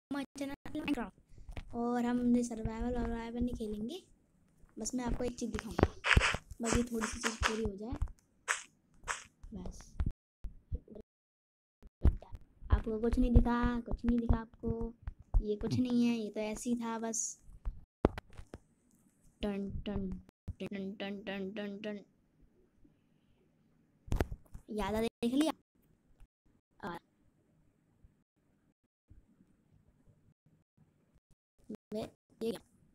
My channel Minecraft. और हम survival नहीं खेलेंगे। बस मैं आपको एक चीज़ दिखाऊंगा, बस ये थोड़ी सी चीज़ पूरी हो जाए बस। आपको कुछ नहीं दिखा आपको, ये कुछ नहीं है, ये तो ऐसे ही था बस। टन टन टन टन टन टन टन, याद आ देख लिया। ये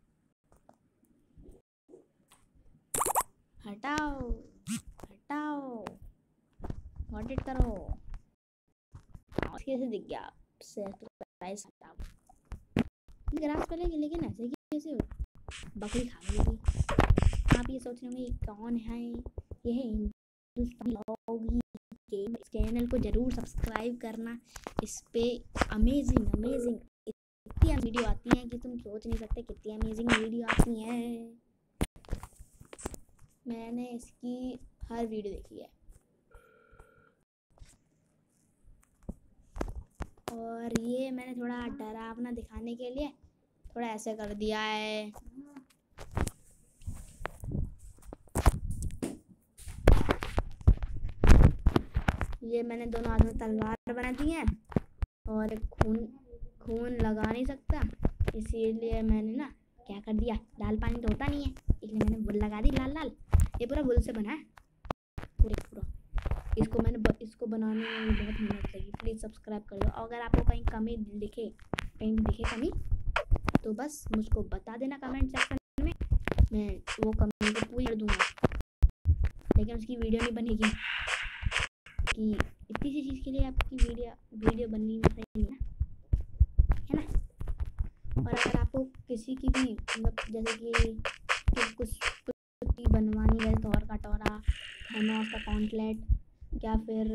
हटाओ हटाओ, ऑडिट करो। कैसे दिख गया सरप्राइज? हटाओ ग्रास पे लगे, लेकिन ऐसे कैसे हो? बकरी खा गई। आप ये सोच रहे होंगे ये कौन है? ये है हिंदुस्तानी व्लॉग गेम। इस चैनल को जरूर सब्सक्राइब करना। इस पे अमेजिंग अमेजिंग इतनी वीडियो आती हैं कि तुम सोच नहीं सकते कितनी अमेजिंग वीडियो आती हैं। मैंने इसकी हर वीडियो देखी है और ये मैंने थोड़ा डरावना दिखाने के लिए थोड़ा ऐसे कर दिया है। ये मैंने दोनों हाथ में तलवार बना दी है और खून लगा नहीं सकता, इसीलिए मैंने ना क्या कर दिया, लाल पानी तो होता नहीं है, इसलिए मैंने बुल लगा दी लाल लाल। ये पूरा बुल से बना है पूरा। इसको बनाने में बहुत मेहनत लगी। प्लीज़ सब्सक्राइब कर दो। अगर आपको कहीं कमी दिखे कमी तो बस मुझको बता देना कमेंट सेक्शन में, मैं वो कमी को पूरी कर दूँगा। लेकिन उसकी वीडियो नहीं बनेगी कि इतनी सी चीज़ के लिए आपकी वीडियो बननी सही नहीं है ना। और अगर आपको किसी की भी मतलब जैसे कि कुछ बनवानी है, थॉर का टोरा, थैनोस का कॉन्टलेट, या फिर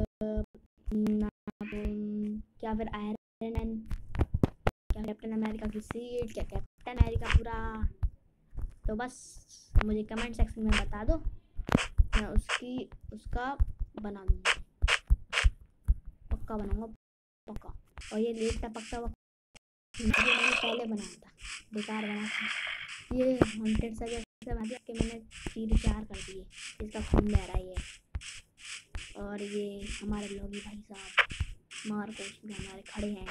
आयरन मैन, क्या कैप्टन अमेरिका की सीट, क्या कैप्टन अमेरिका पूरा, तो बस मुझे कमेंट सेक्शन में बता दो, मैं उसका बना दूँगा, पक्का बनाऊँगा पक्का। और ये लेट का पक्का मैंने पहले बनाया था, बेकार बना था ये हॉन्टेड सा जैसे बना दिया कि मैंने 3-4 कर दिए। इसका खून बह रहा है। और ये हमारे लॉगी भाई साहब मार्कोस भी हमारे खड़े हैं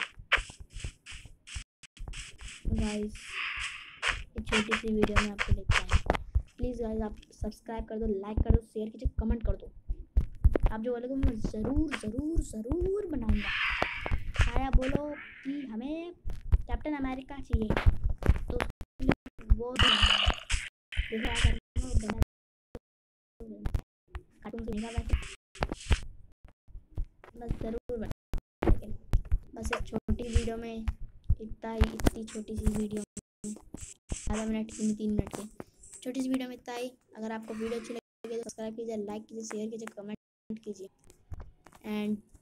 गाइस। ये छोटी सी वीडियो में आपको देखता है। प्लीज़ गाइस आप सब्सक्राइब कर दो, लाइक कर दो, शेयर कीजिए, कमेंट कर दो। आप जो बोलोगे मैं ज़रूर ज़रूर ज़रूर बनाऊँगा। आया बोलो कि हमें कैप्टन अमेरिका चाहिए तो वो बस ज़रूर बना। लेकिन बस एक छोटी वीडियो में इतनी छोटी सी वीडियो में 12 मिनट की 3 मिनट की छोटी सी वीडियो में इतना ही। अगर आपको वीडियो अच्छी लगी तो सब्सक्राइब कीजिए, लाइक कीजिए, शेयर कीजिए, कमेंट कीजिए एंड